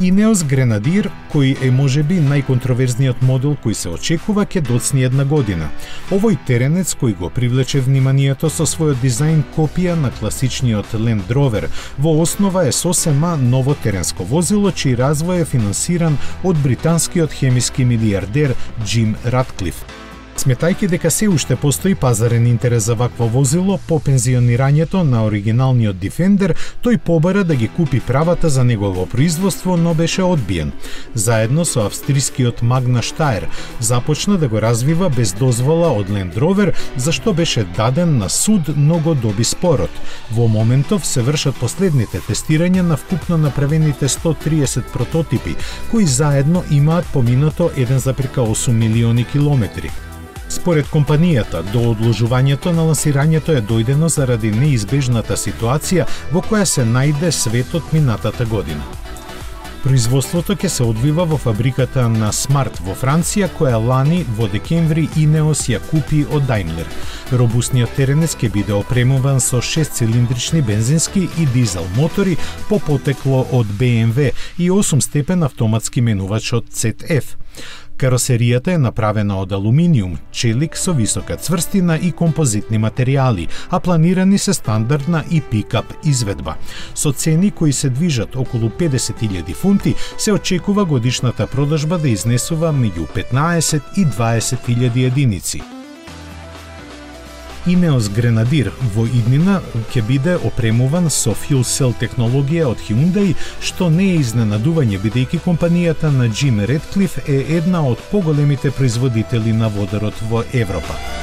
Ineos Grenadier, кој е можеби најконтроверзниот модел кој се очекува, ќе доцни една година. Овој теренец кој го привлече вниманието со својот дизајн копија на класичниот Land Rover, во основа е сосема ново теренско возило чиј развој е финансиран од британскиот хемиски милијардер Джим Ратклиф. Сметајќи дека се уште постои пазарен интерес за вакво возило, по пензионирањето на оригиналниот Defender, тој побара да ги купи правата за негово производство, но беше одбиен. Заедно со австрискиот Magna Steyr започна да го развива без дозвола од Land Rover, зашто беше даден на суд, но го доби спорот. Во моментов се вршат последните тестирања на вкупно направените 130 прототипи, кои заедно имаат поминато 1,8 милиони километри. Според компанијата, до одложувањето на лансирањето е дојдено заради неизбежната ситуација во која се најде светот минатата година. Производството ќе се одвива во фабриката на Smart во Франција, која лани во декември Ineos ја купи од Daimler. Робусниот теренец ќе биде опремуван со 6-цилиндрични бензински и дизел мотори по потекло од BMW и 8-степен автоматски менувач од ZF. Каросеријата е направена од алуминиум, челик со висока цврстина и композитни материјали, а планирани се стандардна и пикап изведба. Со цени кои се движат околу 50.000 фунти, се очекува годишната продажба да изнесува меѓу 15 и 20.000 единици. Ineos Grenadier во иднина ќе биде опремуван со fuel cell технологија од Hyundai, што не е изненадување бидејќи компанијата на Джим Ратклиф е една од поголемите производители на водород во Европа.